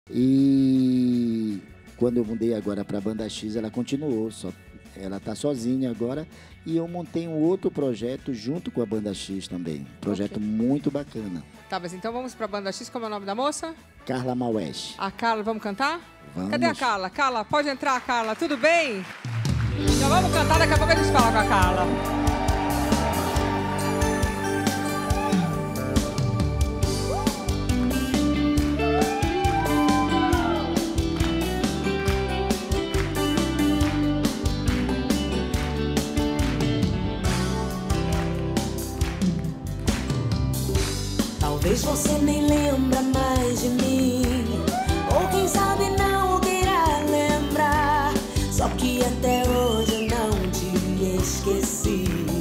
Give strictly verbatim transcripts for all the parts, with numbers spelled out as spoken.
E quando eu mudei agora para a Banda X, ela continuou, só ela tá sozinha agora. E eu montei um outro projeto junto com a Banda X também. Projeto okay. muito bacana. Tá, mas então vamos para a Banda X. Como é o nome da moça? Carla Maués. A Carla, vamos cantar? Vamos. Cadê a Carla? Carla, pode entrar, Carla. Tudo bem? Então vamos cantar, daqui a pouco a gente fala com a Carla. Talvez você nem lembra mais de mim, ou quem sabe não queira lembrar. Só que até hoje eu não te esqueci.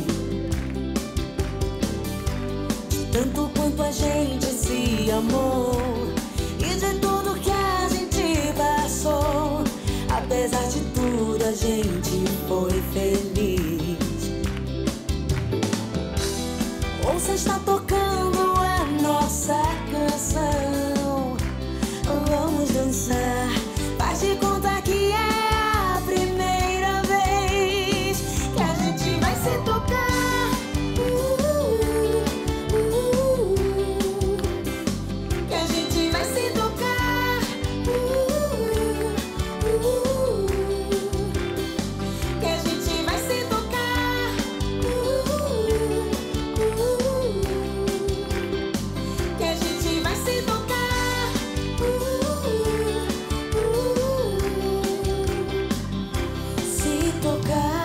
De tanto quanto a gente se amou e de tudo que a gente passou, apesar de tudo a gente foi feliz. Ouça, está tocando nossa canção, vamos dançar. Faz de conta que é a primeira vez que a gente vai se tocar. Uh, uh, uh, que a gente vai se tocar. Uh, uh, uh, que a gente vai se tocar. Uh, uh, que a gente vai se tocar, uh, uh, uh, se tocar.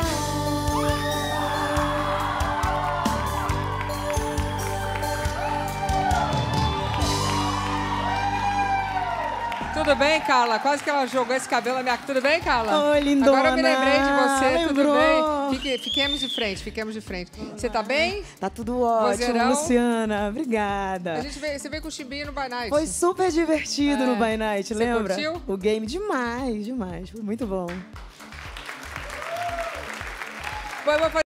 Tudo bem, Carla? Quase que ela jogou esse cabelo na minha... Tudo bem, Carla? Oi, lindona. Agora eu me lembrei de você, Lembrou. tudo bem? Fique, fiquemos de frente, fiquemos de frente. Você tá bem? Tá tudo ótimo, Vozeirão. Luciana. Obrigada. A gente veio, você veio com o Chimbinho no By Night. Foi super divertido É. no By Night, Você lembra? curtiu? O game demais, demais. Foi muito bom. Foi, foi, foi.